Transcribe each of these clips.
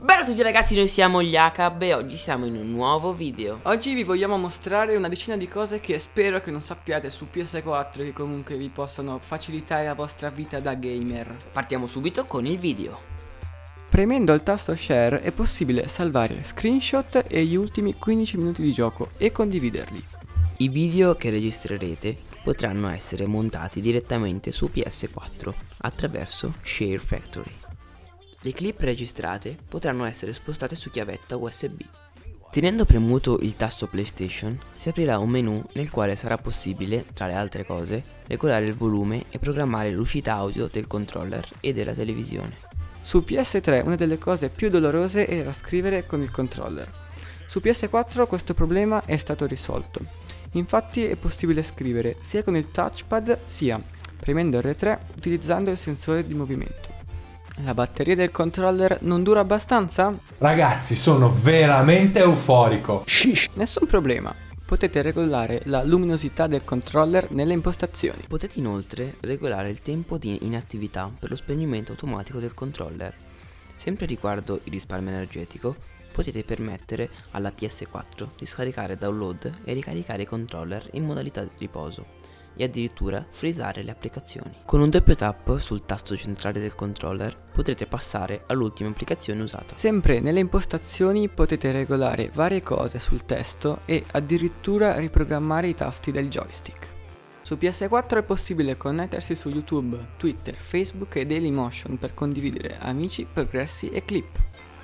Bella a tutti ragazzi, noi siamo gli Akab e oggi siamo in un nuovo video. Oggi vi vogliamo mostrare una decina di cose che spero che non sappiate su PS4 e che comunque vi possano facilitare la vostra vita da gamer. Partiamo subito con il video. Premendo il tasto share è possibile salvare screenshot e gli ultimi 15 minuti di gioco e condividerli. I video che registrerete potranno essere montati direttamente su PS4 attraverso Share Factory. Le clip registrate potranno essere spostate su chiavetta USB. Tenendo premuto il tasto PlayStation si aprirà un menu nel quale sarà possibile, tra le altre cose, regolare il volume e programmare l'uscita audio del controller e della televisione. Su PS3 una delle cose più dolorose era scrivere con il controller. Su PS4 questo problema è stato risolto. Infatti è possibile scrivere sia con il touchpad sia premendo R3 utilizzando il sensore di movimento. La batteria del controller non dura abbastanza? Ragazzi, sono veramente euforico. Nessun problema, potete regolare la luminosità del controller nelle impostazioni. Potete inoltre regolare il tempo di inattività per lo spegnimento automatico del controller. Sempre riguardo il risparmio energetico, potete permettere alla PS4 di scaricare download e ricaricare i controller in modalità di riposo e addirittura freezare le applicazioni. Con un doppio tap sul tasto centrale del controller potrete passare all'ultima applicazione usata. Sempre nelle impostazioni potete regolare varie cose sul testo e addirittura riprogrammare i tasti del joystick. Su PS4 è possibile connettersi su YouTube, Twitter, Facebook e Dailymotion per condividere amici, progressi e clip.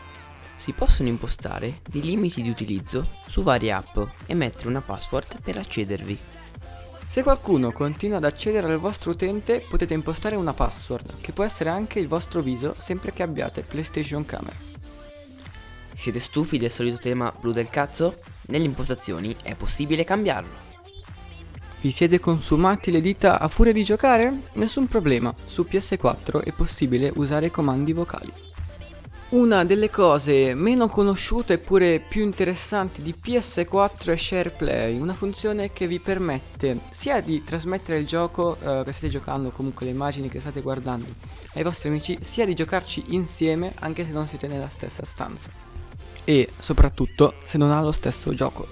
Si possono impostare dei limiti di utilizzo su varie app e mettere una password per accedervi. Se qualcuno continua ad accedere al vostro utente potete impostare una password, che può essere anche il vostro viso sempre che abbiate PlayStation Camera. Siete stufi del solito tema blu del cazzo? Nelle impostazioni è possibile cambiarlo. Vi siete consumati le dita a furia di giocare? Nessun problema, su PS4 è possibile usare i comandi vocali. Una delle cose meno conosciute eppure più interessanti di PS4 è SharePlay, una funzione che vi permette sia di trasmettere il gioco che state giocando, comunque le immagini che state guardando, ai vostri amici, sia di giocarci insieme anche se non siete nella stessa stanza. E soprattutto se non ha lo stesso gioco.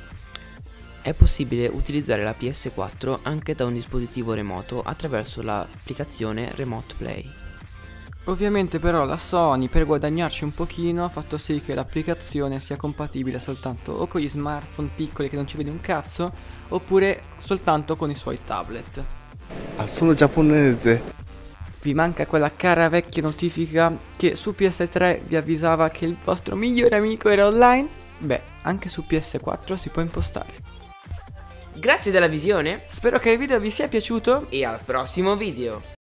È possibile utilizzare la PS4 anche da un dispositivo remoto attraverso l'applicazione Remote Play. Ovviamente però la Sony, per guadagnarci un pochino, ha fatto sì che l'applicazione sia compatibile soltanto o con gli smartphone piccoli che non ci vede un cazzo, oppure soltanto con i suoi tablet. Sono giapponese. Vi manca quella cara vecchia notifica che su PS3 vi avvisava che il vostro migliore amico era online? Beh, anche su PS4 si può impostare. Grazie della visione Spero che il video vi sia piaciuto e al prossimo video!